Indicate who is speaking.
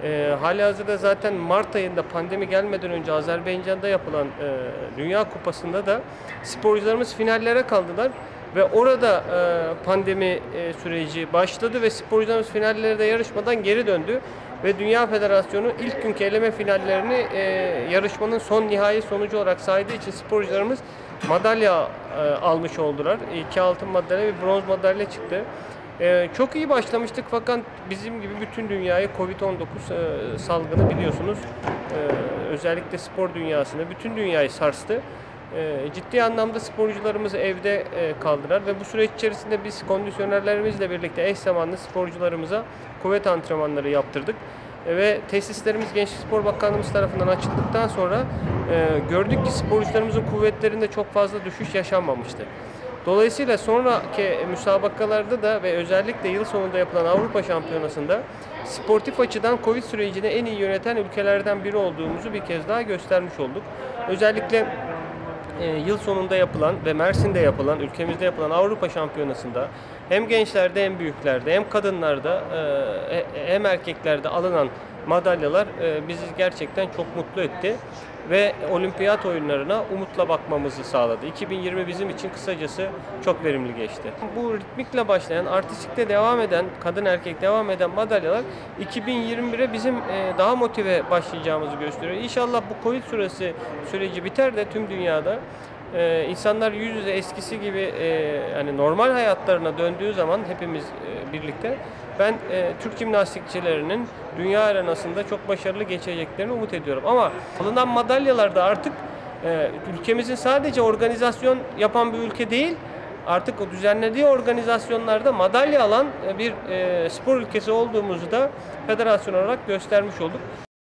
Speaker 1: Halihazırda zaten Mart ayında pandemi gelmeden önce Azerbaycan'da yapılan Dünya Kupası'nda da sporcularımız finallere kaldılar ve orada pandemi süreci başladı ve sporcularımız finallerde yarışmadan geri döndü ve Dünya Federasyonu ilk günkü eleme finallerini yarışmanın son nihai sonucu olarak saydığı için sporcularımız madalya almış oldular. 2 altın madalya ve bronz madalya çıktı. Çok iyi başlamıştık fakat bizim gibi bütün dünyayı Covid-19 salgını biliyorsunuz. Özellikle spor dünyasını, bütün dünyayı sarstı. Ciddi anlamda sporcularımız evde kaldılar ve bu süreç içerisinde biz kondisyonerlerimizle birlikte eş zamanlı sporcularımıza kuvvet antrenmanları yaptırdık. Ve tesislerimiz Gençlik Spor Bakanlığımız tarafından açıldıktan sonra gördük ki sporcularımızın kuvvetlerinde çok fazla düşüş yaşanmamıştı. Dolayısıyla sonraki müsabakalarda da ve özellikle yıl sonunda yapılan Avrupa Şampiyonası'nda sportif açıdan Covid sürecini en iyi yöneten ülkelerden biri olduğumuzu bir kez daha göstermiş olduk. Özellikle yıl sonunda yapılan ve Mersin'de yapılan, ülkemizde yapılan Avrupa Şampiyonası'nda hem gençlerde hem büyüklerde hem kadınlarda hem erkeklerde alınan madalyalar bizi gerçekten çok mutlu etti ve olimpiyat oyunlarına umutla bakmamızı sağladı. 2020 bizim için kısacası çok verimli geçti. Bu ritmikle başlayan, artistikle devam eden, kadın erkek devam eden madalyalar 2021'e bizim daha motive başlayacağımızı gösteriyor. İnşallah bu Covid süreci biter de tüm dünyada insanlar yüz yüze eskisi gibi yani normal hayatlarına döndüğü zaman hepimiz birlikte ben Türk jimnastikçilerinin dünya arenasında çok başarılı geçeceklerini umut ediyorum. Ama alınan madalyalarda artık ülkemizin sadece organizasyon yapan bir ülke değil, artık o düzenlediği organizasyonlarda madalya alan bir spor ülkesi olduğumuzu da federasyon olarak göstermiş olduk.